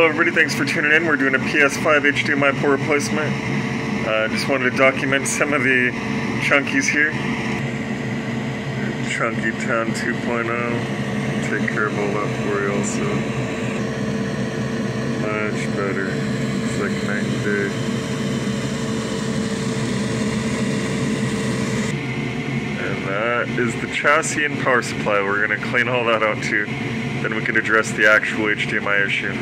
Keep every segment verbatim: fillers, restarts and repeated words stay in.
Hello everybody, thanks for tuning in. We're doing a P S five H D M I Port replacement. I uh, just wanted to document some of the chunkies here. Chunky Town two point oh. Take care of all that for you also. Much better. It's like night and day. And that is the chassis and power supply. We're going to clean all that out too. Then we can address the actual H D M I issue.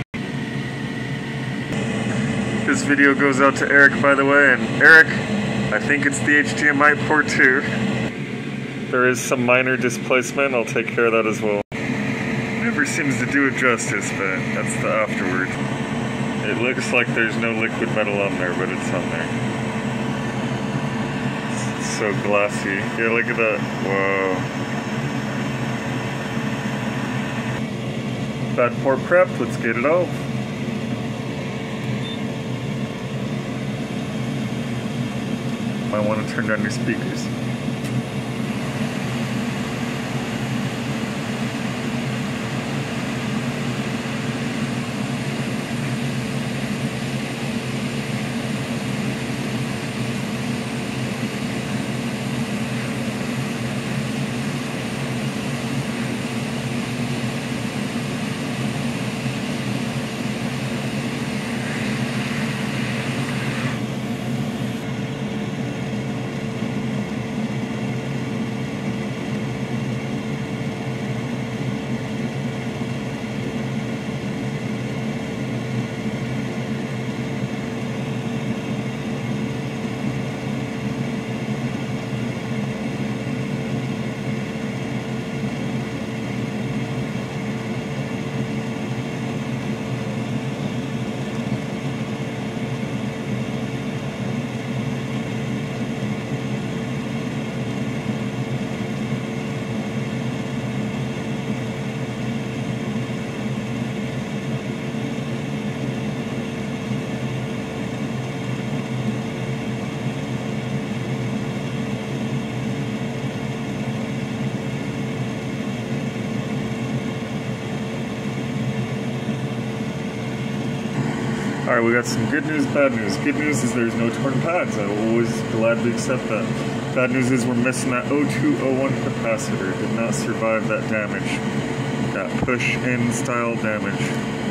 This video goes out to Eric, by the way, and Eric, I think it's the H D M I port too. There is some minor displacement, I'll take care of that as well. Never seems to do it justice, but that's the afterward. It looks like there's no liquid metal on there, but it's on there. It's so glassy. Yeah, look at that. Whoa. Bad port prepped, let's get it off. Might want to turn down your speakers. Alright, we got some good news, bad news. Good news is there's no torn pads. I will always gladly accept that. Bad news is we're missing that oh two oh one capacitor. Did not survive that damage. That push-in style damage.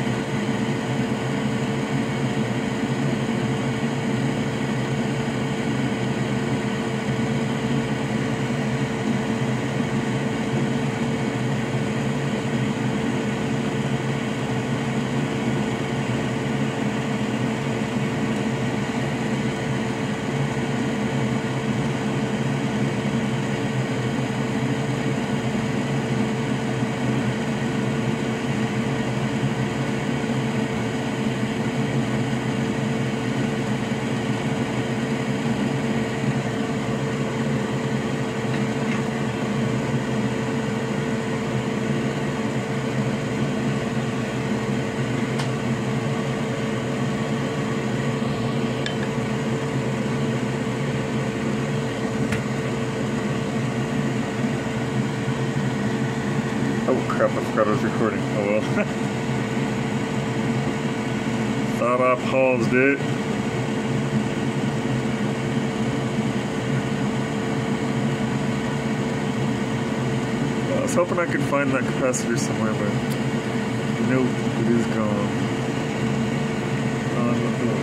Oh crap, I forgot I was recording. Oh well. Thought I paused it. I was hoping I could find that capacitor somewhere, but nope, it is gone. On the board.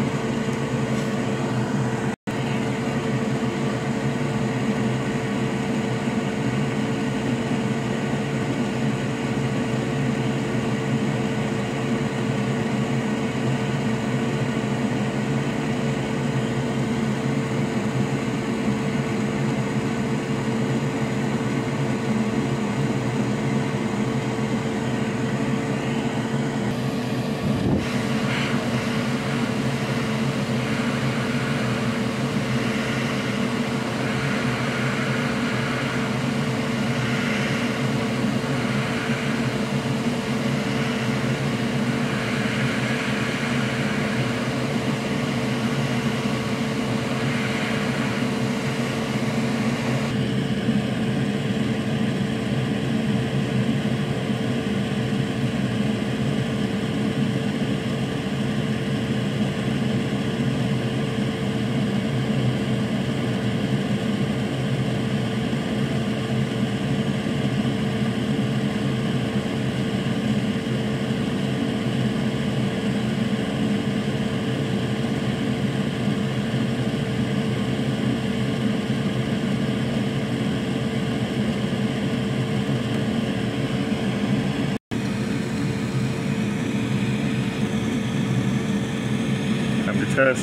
test.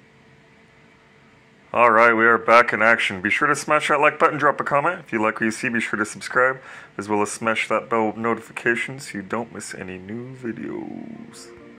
Alright, we are back in action. Be sure to smash that like button, drop a comment. If you like what you see, be sure to subscribe, as well as smash that bell notification so you don't miss any new videos.